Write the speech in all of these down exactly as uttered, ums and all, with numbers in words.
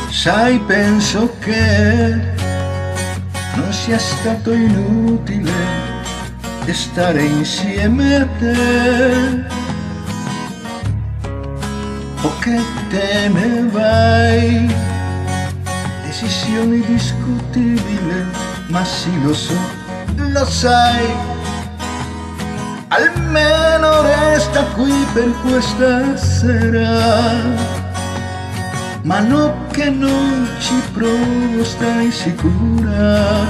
Sai, penso che non sia stato inutile stare insieme a te, o che te ne vai. Decisione discutibile, ma sì, lo so, lo sai. Almeno resta qui per questa sera. Ma no, che non ci provo, stai sicura?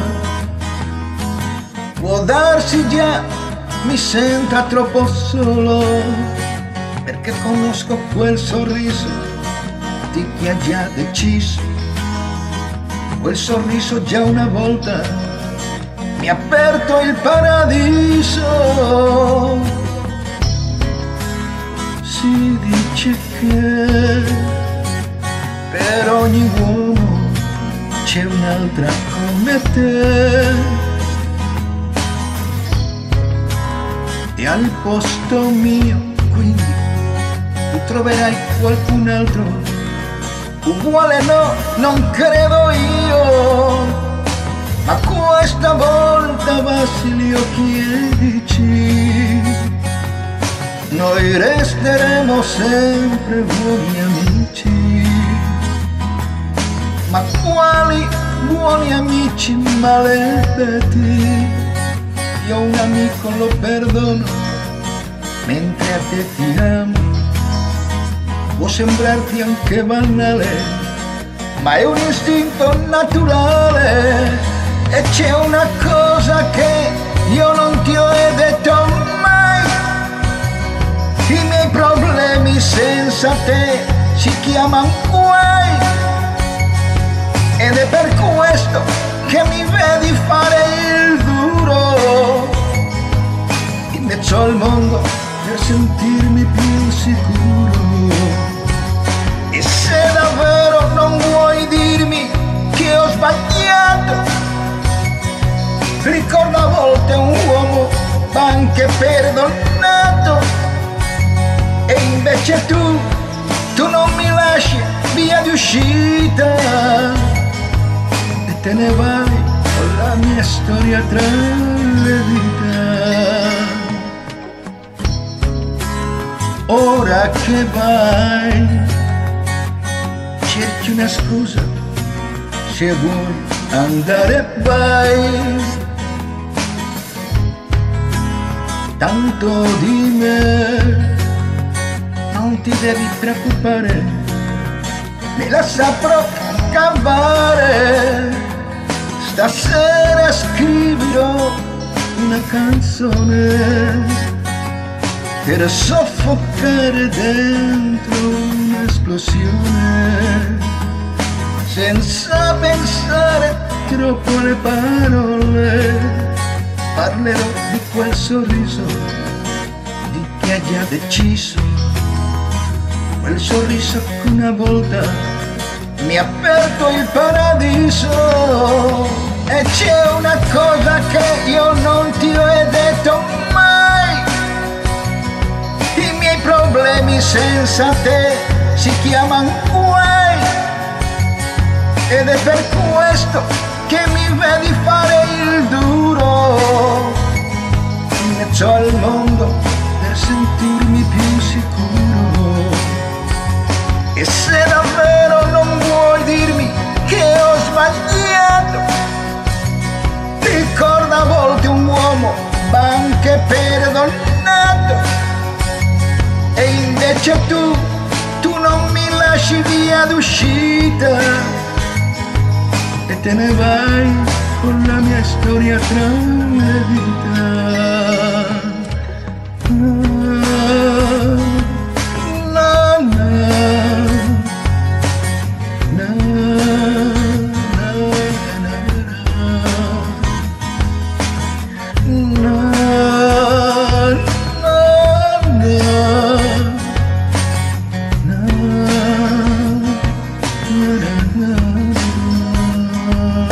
Può darsi già mi senta troppo solo, perché conosco quel sorriso di chi ha già deciso. Quel sorriso già una volta mi ha aperto il paradiso. Si dice che per ogni uomo c'è un'altra come te, e al posto mio quindi tu troverai qualcun altro uguale. No, non credo io, ma questa volta Basilio chiedici, noi resteremo sempre buoni amici. Ma quali buoni amici maledetti? Io un amico lo perdono, mentre a te ti amo. Può sembrarti anche banale, ma è un istinto naturale. E c'è una cosa che io non ti ho detto mai: i miei problemi senza te si chiamano guai. Ed è per questo che mi vedi fare il duro in mezzo al mondo per sentirmi più sicuro. E se davvero non vuoi dirmi che ho sbagliato, ricordo a volte un uomo anche perdonato. E invece tu, tu non mi lasci via di uscita, te ne vai con la mia storia tra le dita. Ora che vai, cerchi una scusa, se vuoi andare vai. Tanto di me non ti devi preoccupare, me la saprò cavare. Stasera scriverò una canzone per soffocare dentro un'esplosione, senza pensare troppo alle parole. Parlerò di quel sorriso di chi ha già deciso, quel sorriso che una volta mi ha aperto il paradiso. E c'è una cosa che io non ti ho detto mai: i miei problemi senza te si chiamano guai. Ed è per questo che mi vedi fare il duro in mezzo al mondo per sentirmi più sicuro. E se davvero non vuoi dirmi che ho sbagliato, ricorda a volte un uomo anche perdonato. E invece tu, tu non mi lasci via d'uscita, e te ne vai con la mia storia tra le dita. Na, na, na, na.